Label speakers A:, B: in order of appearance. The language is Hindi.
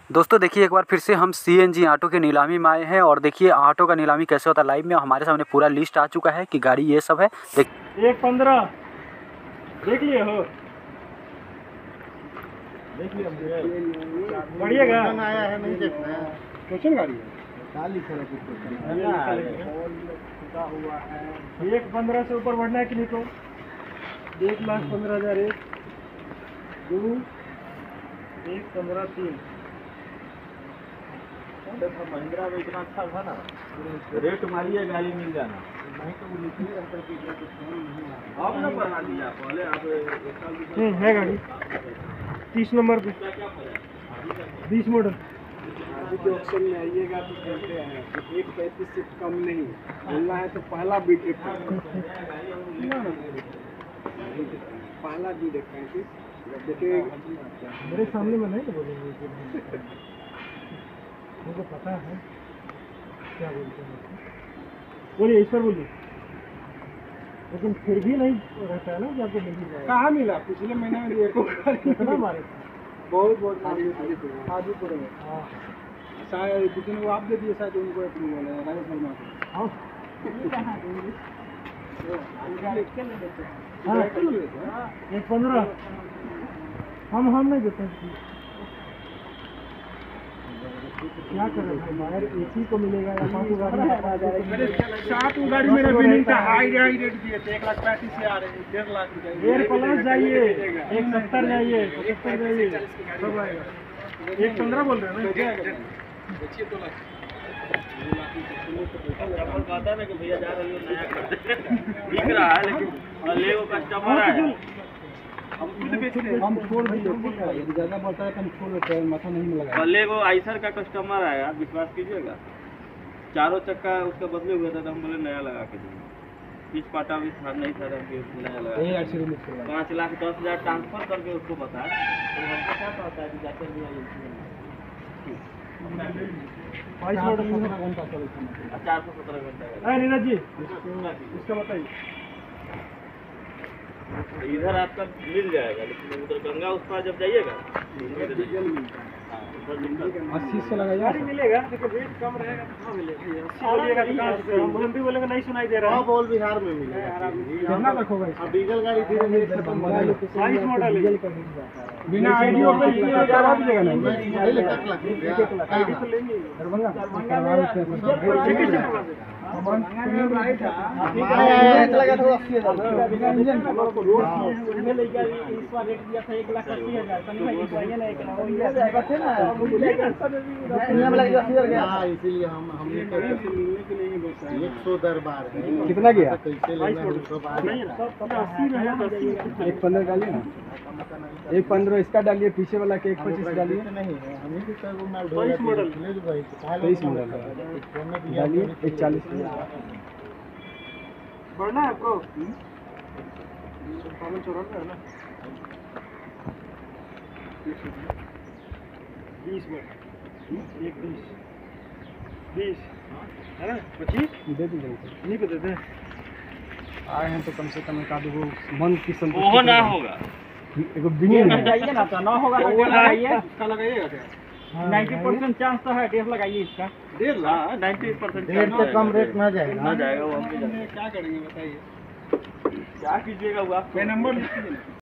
A: दोस्तों देखिए, एक बार फिर से हम सीएनजी ऑटो के नीलामी में आए हैं और देखिए ऑटो का नीलामी कैसे होता है लाइव में। हमारे सामने पूरा लिस्ट आ चुका है कि गाड़ी ये सब है।
B: 1.15 देख लिए हो, देख लिया बढ़िया गाना आया है, नहीं देखना है। क्वेश्चन गाड़ी है 1.15 से ऊपर बढ़ना है कि नहीं तो 1,15,000 1 2 1.15 3
C: महिंद्रा में इतना अच्छा था ना, रेट मारिए गाड़ी मिल जाना। अब ना बढ़ा दिया, पहले आप
B: है गाड़ी 30 नंबर पे 20 मॉडल।
D: अभी के ऑप्शन में आइएगा तो कहते हैं 1.35 से कम नहीं बोलना है, तो पहला बीट पहला बीट 1.35 देखिए
B: मेरे सामने में नहीं तो बोलेंगे मुझे पता है क्या बोलते हैं। बोलिए इस पर बोलिए, लेकिन फिर भी नहीं रहता है ना कि आपको नहीं जाए।
D: कहाँ मिला? पिछले महीने में दिए को
B: कितना मारे
D: बहुत हाजीपुर में।
B: हाँ
D: शायद किसी ने वो आप दे दिए, शायद उनको अप्रूवल है राजेश वर्मा को।
B: हाँ 1.15 हम नहीं देते हैं। क्या करें भाई, बाहर एसी को मिलेगा या 5 गाड़ी
D: 7 गाड़ी मेरा बिलिंग था, हाई रेट दिए थे 1,35,000 से आ रहे हैं 1.5 लाख रुपए।
B: 1.5 जाइए, 1.70 जाइए, 75 जाइए, सब आएगा। 1.15 बोल रहे हैं ना,
D: देखिए 2 लाख
C: कहता है ना कि भैया जा रही हो नया कर दिख रहा है, लेकिन ले वो कस्टमर है।
D: हम छोड़ दिए, यदि ज़्यादा बढ़ता है तो हम छोड़ देते हैं, माथा नहीं लगा।
C: पहले वो आइसर का कस्टमर आया, विश्वास कीजिएगा, चारों चक्का उसका बदले हुआ था, तो हम बोले नया लगा के देंगे। पिच पाटा भी था नहीं था, नया लगा 5,10,000 ट्रांसफर करके उसको बताया, तो हमको क्या पता है कि जाकर भी 417 घंटा।
B: नीरज जी इसका बताइए।
C: इधर आपका मिल जाएगा, लेकिन उधर गंगा उस पार जब जाइएगा
D: 80 से लगाइए,
B: गाड़ी मिलेगा, लेकिन रेट कम रहेगा तो कहाँ मिलेगा। हम भी बोलेंगे नहीं सुनाई दे रहा है।
C: बोल बिहार में मिलेगा।
D: कितना रखोगा?
C: डीजल गाड़ी धीरे धीरे खत्म हो रही है।
B: 22 मॉडल है।
D: बिना आईडी ओपन किए करा दीजिएगा ना।
B: गाड़ी तो लेंगे
C: इसीलिए हमने मिलने के लिए 100 दरबार है।
D: कितना गया?
B: 1.15
D: डालिए ना, 1.15 इसका डालिए, पीछे वाला के 1.25 डालिए।
C: नहीं है, हम ही के
B: 22 मॉडल
D: 23 मॉडल डालिए, 1.40
B: बढ़ना है आपको। चौरानवे है ना 20 में 20 है ना 25
D: दे दीजिए।
B: नहीं पे देते
D: आए हैं तो कम से कम एक आध गो मन की
C: वो
D: संतुष्टि
C: ना होगा।
D: एगो बिनी
B: लगाइए ना, तो ना होगा तो लगाइए।
D: इसका लगाइएगा क्या?
B: 90% चांस तो है, 1.5 लगाइए इसका।
C: 1.5 लाख 90%
B: रेट से कम रेट ना जाएगा।
C: ना जाएगा वो हमको।
D: क्या करेंगे बताइए?
C: क्या कीजिएगा वो आप
D: नंबर